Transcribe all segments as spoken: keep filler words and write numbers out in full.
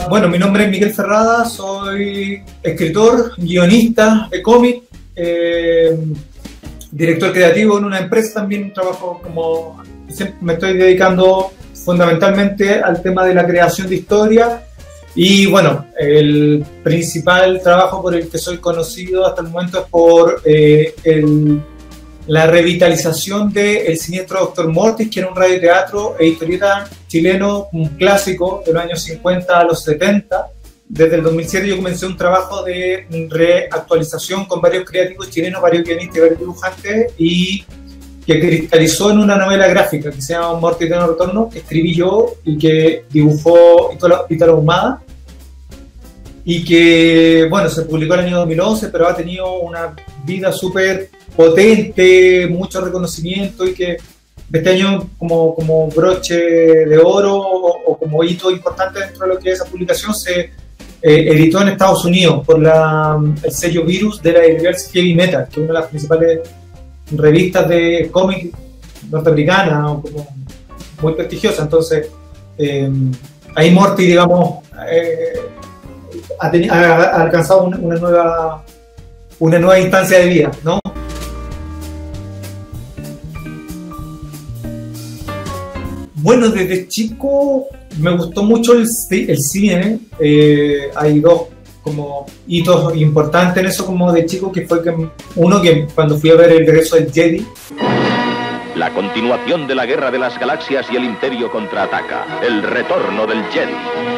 Bueno, mi nombre es Miguel Ferrada, soy escritor, guionista de cómic, eh, director creativo en una empresa, también trabajo como, siempre me estoy dedicando fundamentalmente al tema de la creación de historia y bueno, el principal trabajo por el que soy conocido hasta el momento es por eh, el, la revitalización de El Siniestro Doctor Mortis, que era un radioteatro e historieta chileno, un clásico de los años cincuenta a los setenta. Desde el dos mil siete yo comencé un trabajo de reactualización con varios creativos chilenos, varios guionistas y varios dibujantes, y que cristalizó en una novela gráfica que se llama Mortis de No Retorno, que escribí yo y que dibujó Ítalo Ahumada, y que, bueno, se publicó en el año dos mil once, pero ha tenido una vida súper potente, mucho reconocimiento, y que este año como, como broche de oro o, o como hito importante dentro de lo que es esa publicación se eh, editó en Estados Unidos por la, el sello Virus de la editorial Heavy Metal, que es una de las principales revistas de cómic norteamericana, o como muy prestigiosa. Entonces eh, ahí Morty, digamos, eh, ha, ha, ha alcanzado una, una nueva una nueva instancia de vida, ¿no? Bueno, desde chico me gustó mucho el, el cine. Eh, hay dos como hitos importantes en eso como de chico, que fue que uno que cuando fui a ver El Regreso del Jedi. La continuación de la Guerra de las Galaxias y el Imperio contraataca. El retorno del Jedi.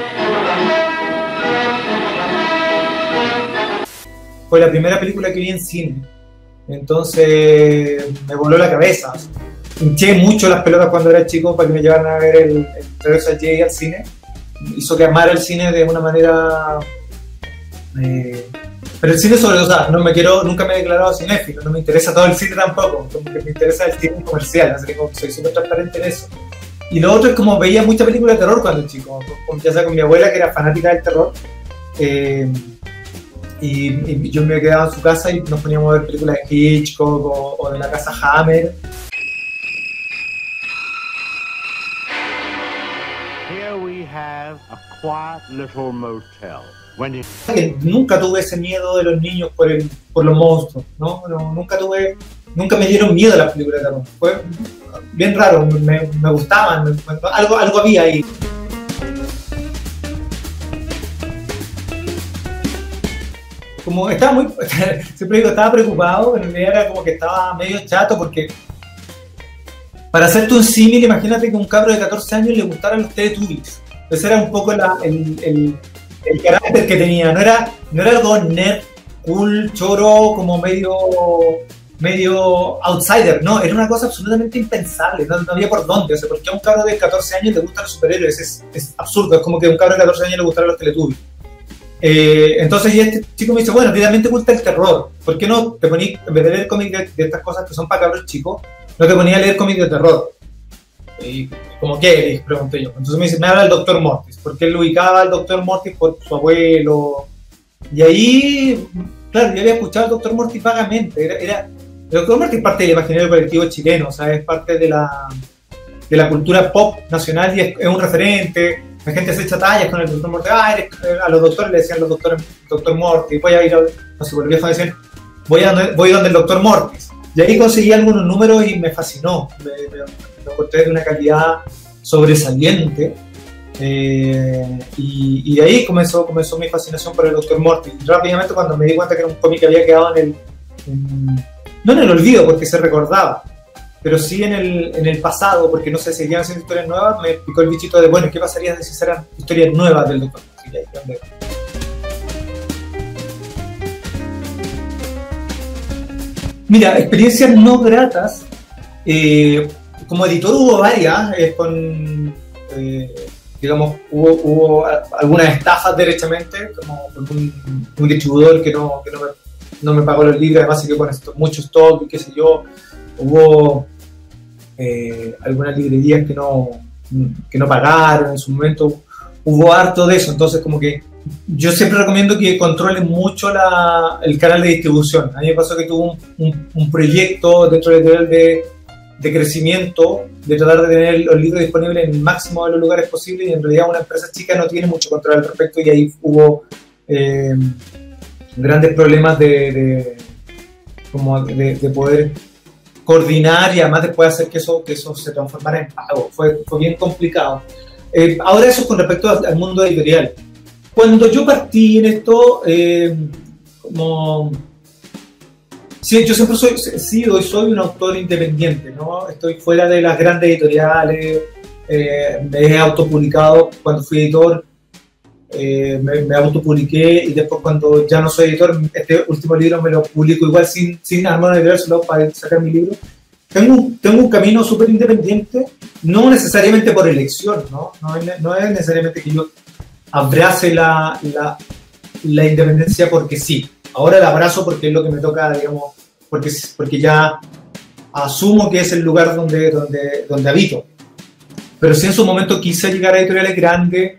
Fue la primera película que vi en cine. Entonces me voló la cabeza. Hinché mucho las pelotas cuando era chico para que me llevaran a ver el, el Regreso del Jedi al cine. Hizo que amara el cine de una manera... Eh, pero el cine sobre todo, o sea, no me quiero, nunca me he declarado cinéfilo, no me interesa todo el cine tampoco, como que me interesa el cine comercial, así que soy súper transparente en eso. Y lo otro es como veía mucha película de terror cuando chico, ya sea con mi abuela, que era fanática del terror, eh, y, y yo me quedaba en su casa y nos poníamos a ver películas de Hitchcock o, o de la casa Hammer. Here we have a quiet little motel. When Nunca tuve ese miedo de los niños por, el, por los monstruos, ¿no? No, nunca tuve, nunca me dieron miedo las películas de terror. Fue bien raro, me, me gustaban, me, algo, algo había ahí. Como estaba muy, siempre digo, estaba preocupado, pero en realidad era como que estaba medio chato porque para hacerte un símil, imagínate que a un cabro de catorce años le gustaran los Teletubbies. Entonces era un poco la, el, el el carácter que tenía, no era, no era algo nerd, cool, choro, como medio, medio outsider, no, era una cosa absolutamente impensable, no, no había por dónde. O sea, porque a un cabro de catorce años le gustan los superhéroes, es, es absurdo, es como que a un cabro de catorce años le gustaran los Teletubbies. Eh, entonces, y este chico me dice, bueno, a ti también te gusta el terror, ¿por qué no te poní, en vez de leer cómics de, de estas cosas que son para cabros chicos, no te ponía a leer cómics de terror? Y como, ¿qué? Le pregunté yo. Entonces me dice, me habla del Doctor Mortis, porque él lo ubicaba al Doctor Mortis por su abuelo. Y ahí, claro, yo había escuchado al Doctor Mortis vagamente. Era, era, el Doctor Mortis es parte del imaginario colectivo chileno, o sea, es parte de la, de la cultura pop nacional y es, es un referente. La gente se echa tallas con el Doctor Mortis. Ah, eres, a los doctores le decían los doctores, Doctor Mortis. Voy a ir a, no sé, por el viejo decían, voy, a, voy donde el Doctor Mortis. Y ahí conseguí algunos números y me fascinó. Me, me, lo encontré de una calidad sobresaliente, eh, y, y de ahí comenzó, comenzó mi fascinación por el Doctor Mortis. Y rápidamente, cuando me di cuenta que era un cómic que había quedado en el, en, no en el olvido porque se recordaba, pero sí en el, en el pasado, porque no se seguían haciendo historias nuevas, me picó el bichito de, bueno, ¿qué pasaría si se eran historias nuevas del Doctor Mortis? Mira, experiencias no gratas, eh, como editor hubo varias, eh, con, eh, digamos, hubo, hubo algunas estafas derechamente, como con un, un distribuidor que, no, que no, me, no me pagó los libros, además que con esto, mucho stock y qué sé yo. Hubo eh, algunas librerías que no, que no pagaron en su momento, hubo harto de eso. Entonces como que yo siempre recomiendo que controlen mucho la, el canal de distribución. A mí me pasó que tuve un, un, un proyecto dentro del editorial de de crecimiento, de tratar de tener los libros disponibles en el máximo de los lugares posibles, y en realidad una empresa chica no tiene mucho control al respecto, y ahí hubo eh, grandes problemas de, de, como de, de poder coordinar y además después hacer que eso, que eso se transformara en pago. Fue, fue bien complicado. Eh, ahora eso con respecto al, al mundo editorial. Cuando yo partí en esto, eh, como... Sí, yo siempre soy, he sido y soy un autor independiente, ¿no? Estoy fuera de las grandes editoriales, eh, me he autopublicado cuando fui editor, eh, me, me autopubliqué, y después cuando ya no soy editor, este último libro me lo publico igual sin, sin armar una editorial, solo para sacar mi libro. Tengo un, tengo un camino súper independiente, no necesariamente por elección, ¿no? No es, no es necesariamente que yo abrace la, la, la independencia porque sí. Ahora la abrazo porque es lo que me toca, digamos, porque, porque ya asumo que es el lugar donde, donde, donde habito. Pero sí en su momento quise llegar a editoriales grandes.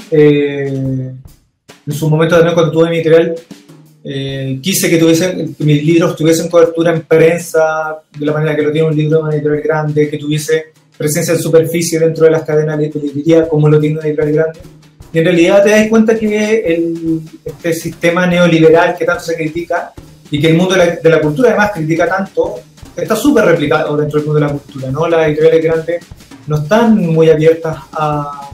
Eh, en su momento también cuando tuve mi editorial, eh, quise que, tuviesen, que mis libros tuviesen cobertura en prensa, de la manera que lo tiene un libro de una editorial grande, que tuviese presencia en superficie dentro de las cadenas de librería, como lo tiene una editorial grande. Y en realidad te das cuenta que el, este sistema neoliberal que tanto se critica y que el mundo de la, de la cultura además critica tanto, está súper replicado dentro del mundo de la cultura, ¿no? Las editoriales grandes no están muy abiertas a,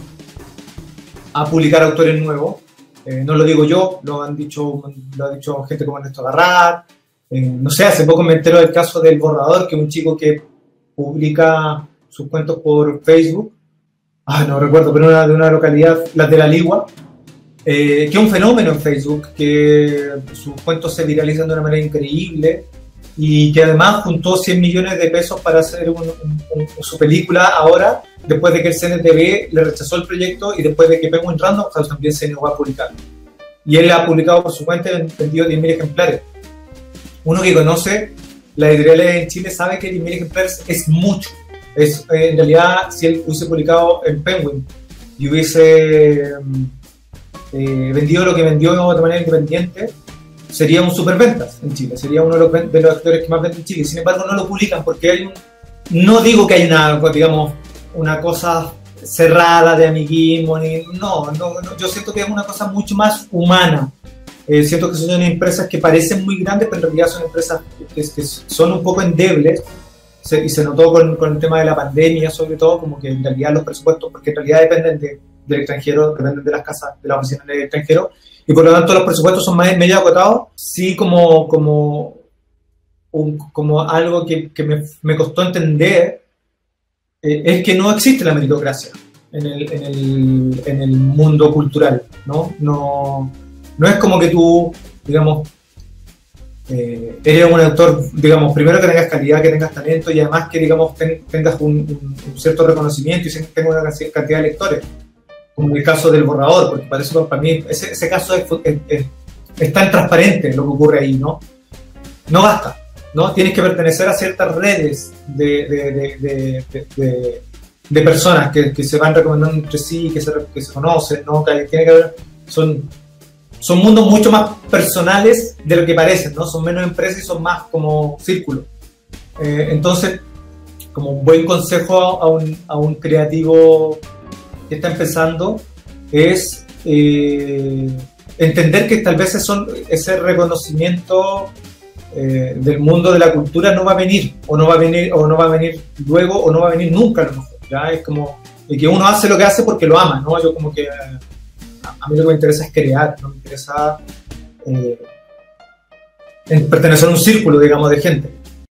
a publicar autores nuevos. Eh, no lo digo yo, lo han dicho, lo ha dicho gente como Ernesto Garrard. Eh, no sé, hace poco me entero del caso del Borrador, que es un chico que publica sus cuentos por Facebook. Ah, no recuerdo, pero una, de una localidad, la de La Ligua, eh, que es un fenómeno en Facebook, que sus cuentos se viralizan de una manera increíble y que además juntó cien millones de pesos para hacer un, un, un, su película ahora, después de que el C N T V le rechazó el proyecto y después de que Penguin Random House también se negó a publicarlo. Y él ha publicado por su cuenta y vendido diez mil ejemplares. Uno que conoce las editoriales en Chile sabe que diez mil ejemplares es mucho. Es, eh, en realidad, si él hubiese publicado en Penguin y hubiese eh, vendido lo que vendió de manera independiente, sería un superventas en Chile, sería uno de los, de los actores que más venden en Chile. Sin embargo, no lo publican porque hay un... No digo que hay una, digamos, una cosa cerrada de amiguismo, ni, no, no, no, yo siento que es una cosa mucho más humana. Eh, siento que son empresas que parecen muy grandes, pero en realidad son empresas que, que son un poco endebles. Se, y se notó con, con el tema de la pandemia, sobre todo, como que en realidad los presupuestos, porque en realidad dependen de, del extranjero, dependen de las casas, de las oficinas del extranjero, y por lo tanto los presupuestos son más, medio acotados, sí como, como, un, como algo que, que me, me costó entender, eh, es que no existe la meritocracia en el, en el, en el mundo cultural, ¿no? No, no es como que tú, digamos, Eh, eres un autor, digamos, primero que tengas calidad, que tengas talento y además que, digamos, ten, tengas un, un, un cierto reconocimiento y tengas una cantidad de lectores, como en el caso del Borrador, porque para, eso, para mí ese, ese caso es, es, es, es tan transparente lo que ocurre ahí, ¿no? No basta, ¿no? Tienes que pertenecer a ciertas redes de, de, de, de, de, de, de personas que, que se van recomendando entre sí, que se, que se conocen, ¿no? Que tiene que haber, son... Son mundos mucho más personales de lo que parecen, ¿no? Son menos empresas y son más como círculos. Eh, entonces, como un buen consejo a un, a un creativo que está empezando es eh, entender que tal vez son, ese reconocimiento eh, del mundo de la cultura no va a venir, o no va a venir, o no va a venir luego, o no va a venir nunca a lo mejor. ¿Ya? Es como y que uno hace lo que hace porque lo ama, ¿no? Yo como que... A mí lo que me interesa es crear, no me interesa eh, pertenecer a un círculo, digamos, de gente.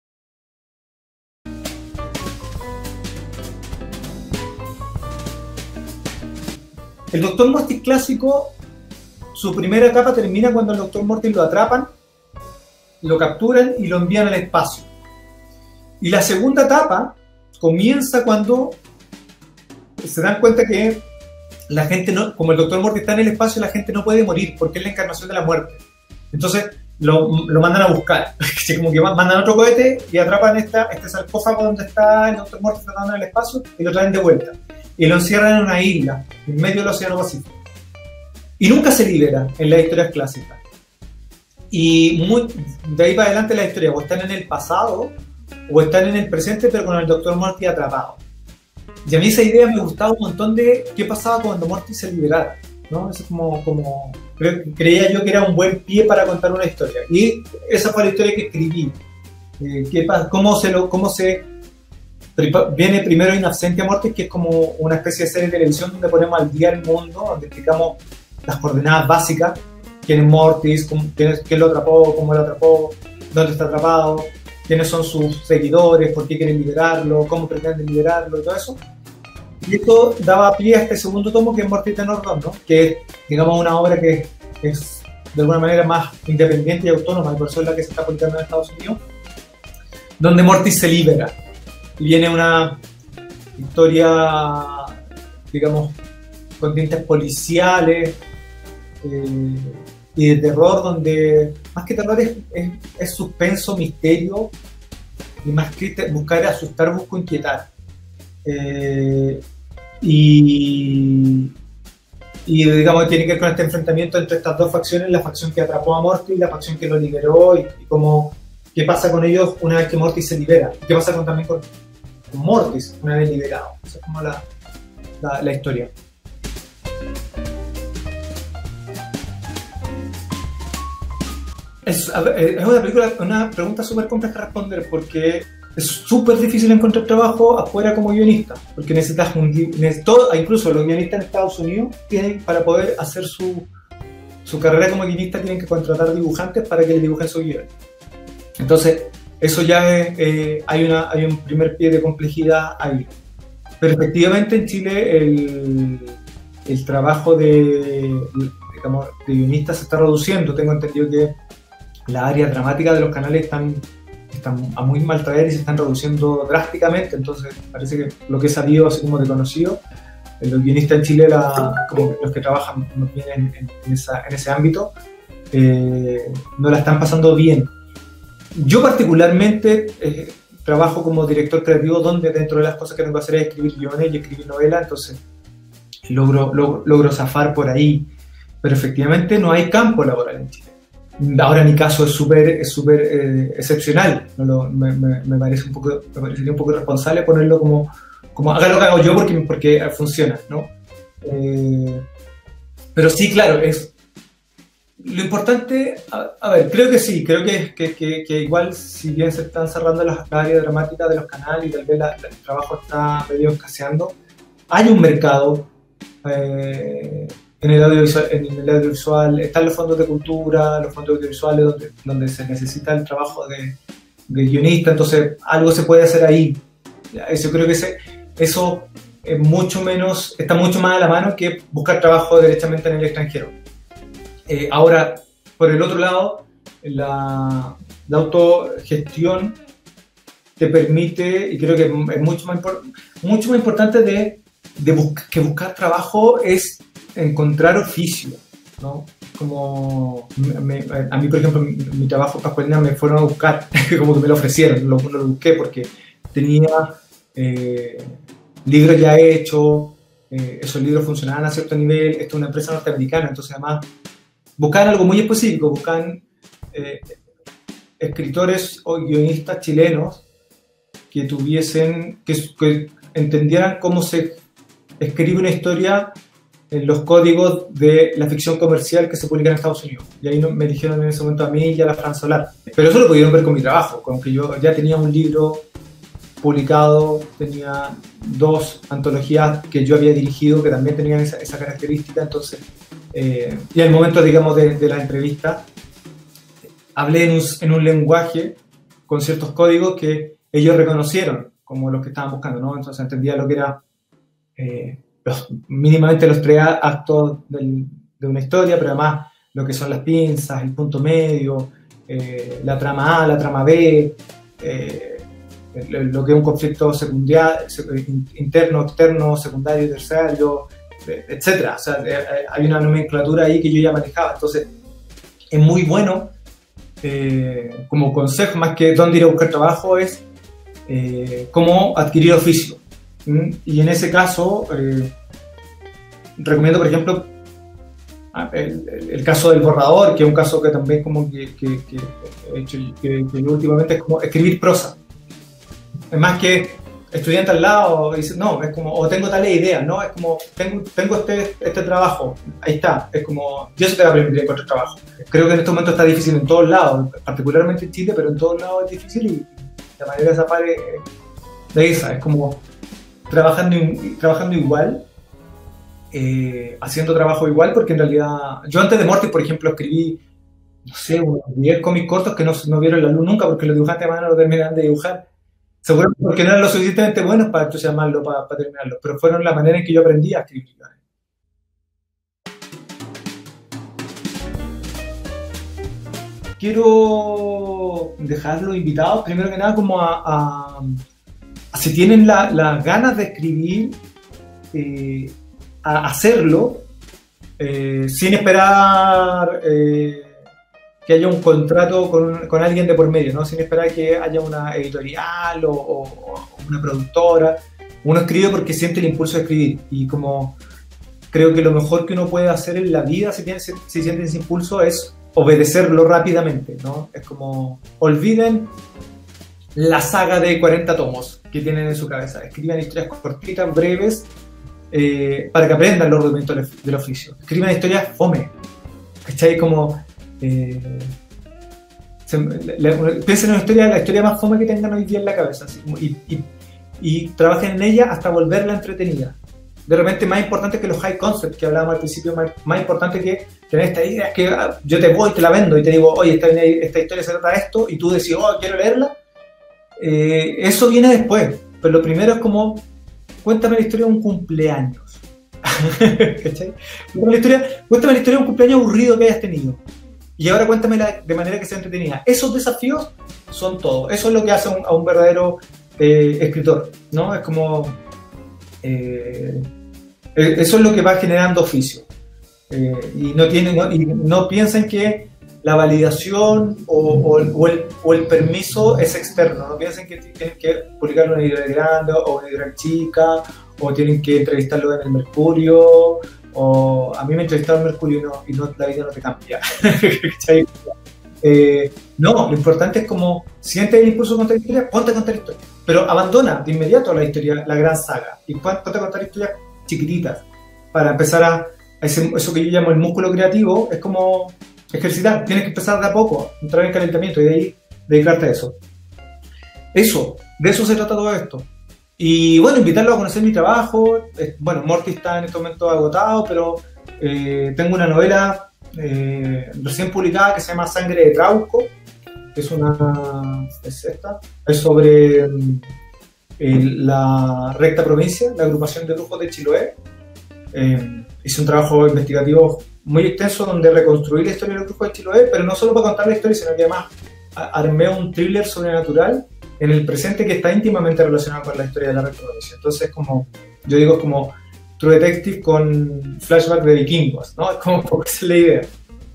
El Doctor Mortis clásico, su primera etapa termina cuando el Doctor Mortis lo atrapan, lo capturan y lo envían al espacio. Y la segunda etapa comienza cuando se dan cuenta que la gente no, como el Doctor Mortis está en el espacio, la gente no puede morir porque es la encarnación de la muerte. Entonces lo, lo mandan a buscar, como que mandan otro cohete y atrapan esta, este sarcófago donde está el Doctor Mortis tratando en el espacio y lo traen de vuelta. Y lo encierran en una isla, en medio del Océano Pacífico. Y nunca se libera en las historias clásicas. Y muy, de ahí para adelante las historias o están en el pasado o están en el presente pero con el doctor Morty atrapado. Y a mí esa idea me gustaba un montón de qué pasaba cuando Morty se liberara, ¿no? Eso es como, como cre creía yo que era un buen pie para contar una historia. Y esa fue la historia que escribí. Eh, qué pasa, cómo se lo, cómo se viene primero In Absentia Mortis, que es como una especie de serie de televisión donde ponemos al día el mundo, donde explicamos las coordenadas básicas, quién es Mortis, cómo, quién, es, quién lo atrapó, cómo lo atrapó, dónde está atrapado, quiénes son sus seguidores, por qué quieren liberarlo, cómo pretenden liberarlo y todo eso. Y esto daba pie a este segundo tomo, que es Morty Tenor dos, ¿no? Que es, digamos, una obra que es de alguna manera más independiente y autónoma, y por eso es la que se está publicando en Estados Unidos, donde Morty se libera. Y viene una historia, digamos, con tintes policiales eh, y de terror, donde más que terror es, es, es suspenso, misterio, y más que buscar asustar, busco inquietar. Eh, y, y digamos tiene que ver con este enfrentamiento entre estas dos facciones, la facción que atrapó a Morty y la facción que lo liberó, y, y cómo, qué pasa con ellos una vez que Morty se libera, y qué pasa con, también con, con Mortis una vez liberado. Esa es como la, la, la historia. Es, es una película, una pregunta súper compleja de responder, porque es súper difícil encontrar trabajo afuera como guionista, porque necesitas un necesito, incluso los guionistas en Estados Unidos tienen, para poder hacer su, su carrera como guionista, tienen que contratar dibujantes para que les dibujen su guion. Entonces eso ya es, eh, hay, una, hay un primer pie de complejidad ahí. Pero efectivamente en Chile el, el trabajo de, digamos, de guionista se está reduciendo. Tengo entendido que las áreas dramáticas de los canales están están a muy mal traer y se están reduciendo drásticamente. Entonces parece que lo que he sabido, así como de conocido, los guionistas en Chile, la, como los que trabajan bien en, en, en, esa, en ese ámbito, eh, no la están pasando bien. Yo particularmente eh, trabajo como director creativo, donde dentro de las cosas que tengo que hacer es escribir guiones y escribir novelas, entonces logro, logro, logro zafar por ahí, pero efectivamente no hay campo laboral en Chile. Ahora mi caso es súper es súper eh, excepcional, no lo, me, me, me, parece un poco, me parecería un poco irresponsable ponerlo como, como haga lo que hago yo porque, porque funciona, ¿no? Eh, pero sí, claro, es lo importante, a, a ver, creo que sí, creo que, que, que, que igual si bien se están cerrando las, las áreas dramáticas de los canales y tal vez la, la, el trabajo está medio escaseando, hay un mercado eh, En el, audiovisual, en el audiovisual, están los fondos de cultura, los fondos audiovisuales donde, donde se necesita el trabajo de, de guionista, entonces algo se puede hacer ahí. Yo creo que ese, eso es mucho menos, está mucho más a la mano que buscar trabajo directamente en el extranjero. Eh, ahora, por el otro lado, la, la autogestión te permite, y creo que es mucho más, mucho más importante de, de bus que buscar trabajo es encontrar oficio, ¿no? Como me, a mí, por ejemplo, mi, mi trabajo pascualina me fueron a buscar, como que me lo ofrecieron, lo, lo busqué porque tenía eh, libros ya hechos, eh, esos libros funcionaban a cierto nivel, esto es una empresa norteamericana, entonces además buscaban algo muy específico, buscaban eh, escritores o guionistas chilenos que tuviesen, que, que entendieran cómo se escribe una historia en los códigos de la ficción comercial que se publica en Estados Unidos. Y ahí me dijeron en ese momento a mí y a la Fran Solar. Pero eso lo pudieron ver con mi trabajo, con que yo ya tenía un libro publicado, tenía dos antologías que yo había dirigido que también tenían esa, esa característica. Entonces, eh, y al momento, digamos, de, de la entrevista, hablé en un, en un lenguaje con ciertos códigos que ellos reconocieron como los que estaban buscando, ¿no? Entonces entendía lo que era eh, los, mínimamente los tres actos del, de una historia, pero además lo que son las pinzas, el punto medio, eh, la trama A, la trama B, eh, lo que es un conflicto secundario, interno, externo, secundario, terciario, etcétera. O sea, hay una nomenclatura ahí que yo ya manejaba. Entonces, es muy bueno, eh, como consejo, más que dónde ir a buscar trabajo, es eh, cómo adquirir oficio. ¿Mm? Y en ese caso, eh, recomiendo, por ejemplo, el, el, el caso del borrador, que es un caso que también como que, que, que he hecho que, que últimamente es como escribir prosa. Es más que estudiante al lado, dice, no, es como, o tengo tales ideas, ¿no? Es como, tengo, tengo este, este trabajo, ahí está, es como, y eso te va a permitir encontrar trabajo. Creo que en este momento está difícil en todos lados, particularmente en Chile, pero en todos lados es difícil y la mayoría de esa parte de esa, es como trabajando, trabajando igual, eh, haciendo trabajo igual, porque en realidad, yo antes de Mortis, por ejemplo, escribí, no sé, unos diez cómics cortos que no, no vieron la luz nunca, porque los dibujantes de mano no terminaban de dibujar. Seguramente porque no eran lo suficientemente buenos para entusiasmarlo, para, para terminarlo, pero fueron la manera en que yo aprendí a escribir. Quiero dejarlos invitados, primero que nada, como a, a, a si tienen las la ganas de escribir, eh, a hacerlo, eh, sin esperar eh, que haya un contrato con, con alguien de por medio, ¿no? Sin esperar que haya una editorial o, o, o una productora. Uno escribe porque siente el impulso de escribir, y como creo que lo mejor que uno puede hacer en la vida si, tiene, si siente ese impulso es obedecerlo rápidamente, ¿no? Es como, olviden la saga de cuarenta tomos que tienen en su cabeza, escriban historias cortitas, breves, eh, para que aprendan los rudimentos del oficio. Escriban historias fome, ¿cachai? Como Eh, se, le, piensen en una historia, la historia más fome que tengan hoy día en la cabeza, así, y, y, y trabajen en ella hasta volverla entretenida. De repente, más importante que los high concepts que hablábamos al principio, más, más importante que tener esta idea, es que ah, yo te voy, te la vendo y te digo, oye, esta, esta historia se trata de esto, y tú decís, oh, quiero leerla. Eh, eso viene después, pero lo primero es como, cuéntame la historia de un cumpleaños. ¿Cachai? Cuéntame la historia, cuéntame la historia de un cumpleaños aburrido que hayas tenido. Y ahora cuéntamela de manera que sea entretenida. Esos desafíos son todo. Eso es lo que hace a un, a un verdadero eh, escritor, ¿no? Es como... Eh, eso es lo que va generando oficio. Eh, y, no tienen, no, y no piensen que la validación o, o, o, el, o el permiso es externo. No piensen que tienen que publicarlo en una editorial grande o una editorial chica, o tienen que entrevistarlo en el Mercurio, o a mí me entrevistaron en Mercurio y, no, y no, la vida no te cambia. eh, no, lo importante es como, sientes el impulso de contar historias, ponte a contar historias, pero abandona de inmediato la historia, la gran saga, y ponte a contar historias chiquititas, para empezar a, a ese, eso que yo llamo el músculo creativo. Es como ejercitar, tienes que empezar de a poco, entrar en calentamiento y de ahí dedicarte a eso. Eso, de eso se trata todo esto. Y bueno, invitarlo a conocer mi trabajo. Bueno, Mortis está en este momento agotado, pero eh, tengo una novela eh, recién publicada que se llama Sangre de Trauco, que es una... es esta, es sobre eh, la Recta Provincia, la agrupación de brujos de Chiloé. Eh, hice un trabajo investigativo muy extenso donde reconstruí la historia de los brujos de Chiloé, pero no solo para contar la historia, sino que además armé un thriller sobrenatural en el presente que está íntimamente relacionado con la historia de la Recta Provincia. Entonces, como yo digo, es como True Detective con flashback de vikingos, ¿no? Es como, como esa es la idea.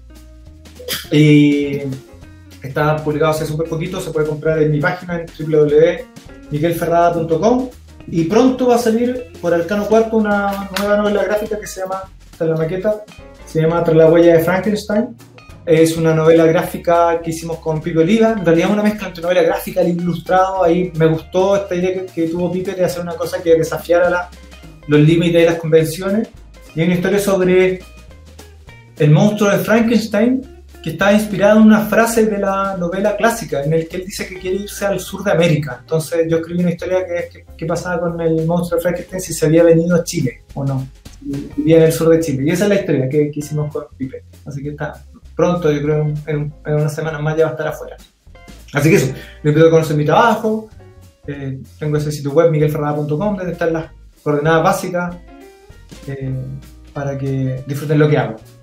Y está publicado hace súper poquito, se puede comprar en mi página en w w w punto miguel ferrada punto com, y pronto va a salir por Alcano Cuarto una nueva novela gráfica que se llama, está en la maqueta, se llama Tras la huella de Frankenstein. Es una novela gráfica que hicimos con Pipe Oliva, en realidad una mezcla entre novela gráfica e ilustrado. Ahí me gustó esta idea que, que tuvo Pipe de hacer una cosa que desafiara la, los límites de las convenciones. Y hay una historia sobre el monstruo de Frankenstein que está inspirado en una frase de la novela clásica, en el que él dice que quiere irse al sur de América. Entonces yo escribí una historia que, que, que pasaba con el monstruo de Frankenstein, si se había venido a Chile o no, si vivía en el sur de Chile. Y esa es la historia que, que hicimos con Pipe. Así que está pronto, yo creo en, en, en unas semanas más ya va a estar afuera. Así que eso, les pido que conozcan mi trabajo. Eh, tengo ese sitio web, miguel ferrada punto com, donde están las coordenadas básicas eh, para que disfruten lo que hago.